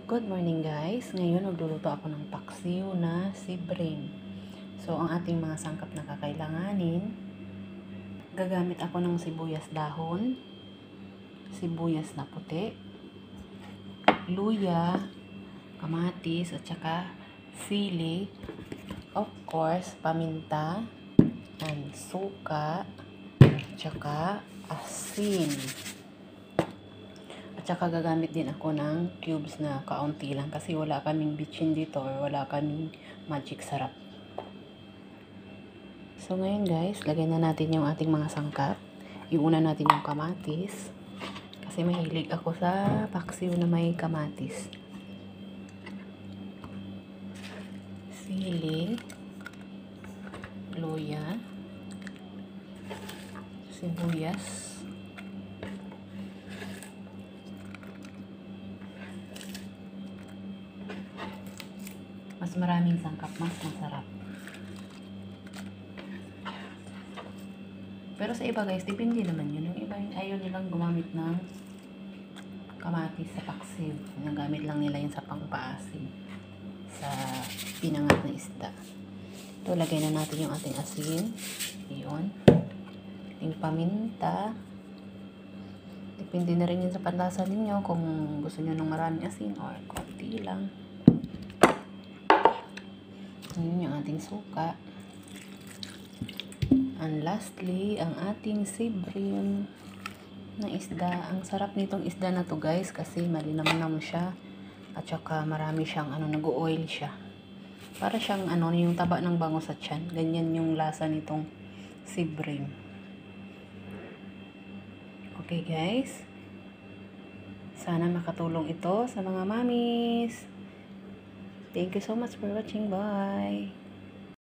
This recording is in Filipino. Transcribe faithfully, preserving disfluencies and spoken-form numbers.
Good morning guys! Ngayon magluluto ako ng paksiw na sibrim. So ang ating mga sangkap na kakailanganin, gagamit ako ng sibuyas dahon, sibuyas na puti, luya, kamatis at saka sili, of course paminta, and suka, at saka asin. At saka gagamit din ako ng cubes na kaunti lang kasi wala kaming bitchin dito or wala kaming magic sarap. So ngayon guys, lagay na natin yung ating mga sangkap. Iuna natin yung kamatis kasi mahilig ako sa paksiw na may kamatis. Sili, luya, sibuyas, mas maraming sangkap, mas masarap. Pero sa iba guys, depende naman yun. Yung iba ayaw nilang gumamit ng kamatis sa paksiw. Nagamit lang nila yun sa pangpaasim, sa pinangat na isda. Ito, lagay na natin yung ating asin. Yun. Ating paminta. Depende na rin yun sa panlasa ninyo kung gusto nyo ng maraming asin or konti lang. Yun yung ating suka. And lastly, ang ating sibrim na isda. Ang sarap nitong isda na to guys kasi malinamnam siya. At saka marami siyang ano, nag-oil siya. Para siyang ano, yung taba ng bango sa tiyan. Ganyan yung lasa nitong sibrim. Okay guys. Sana makatulong ito sa mga mamis. Thank you so much for watching. Bye!